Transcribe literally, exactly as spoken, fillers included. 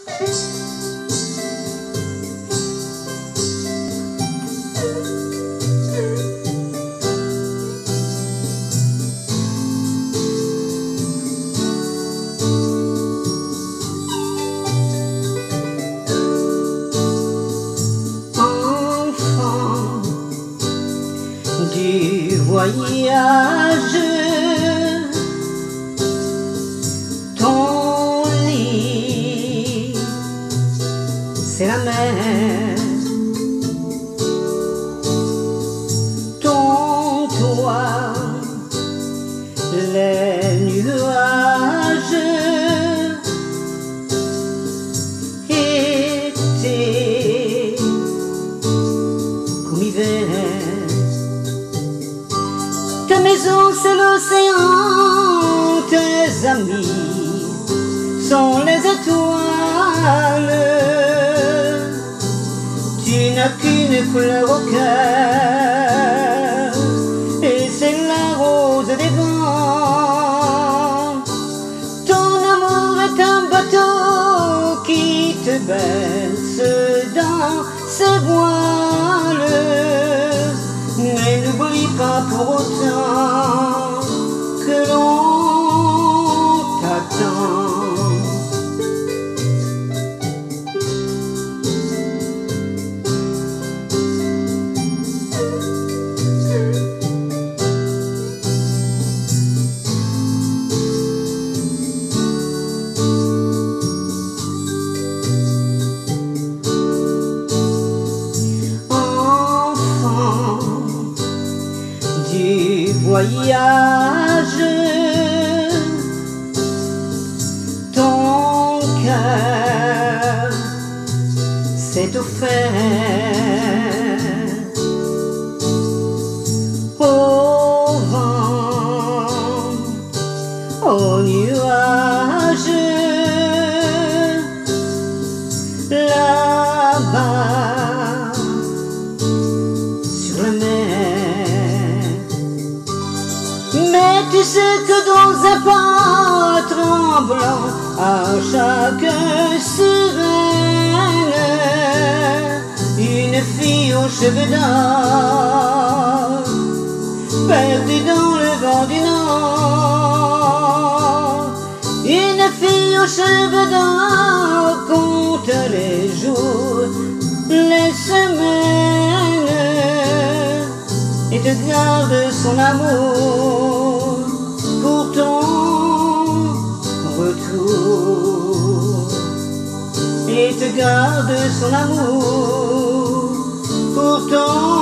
Du voyage, ton lit, c'est la mer, ton toit, les nuages, été comme hiver. Ta maison c'est l'océan, tes amis sont les étoiles. Tu n'as qu'une couleur au cœur, et c'est la rose des vents. Ton amour est un bateau qui te baisse dans ses voiles. Mais n'oublie pas pour autant que l'on t'attend. Du voyage, ton cœur s'est offert au vent, aux nuages, là-bas sur la mer. Mais tu sais que dans un pas tremblant, à chaque sirène, une fille aux cheveux d'or, perdue dans le vent du nord. Une fille aux cheveux d'or compte les jours, les semaines, et te garde son amour pour ton retour. Et te garde son amour pour ton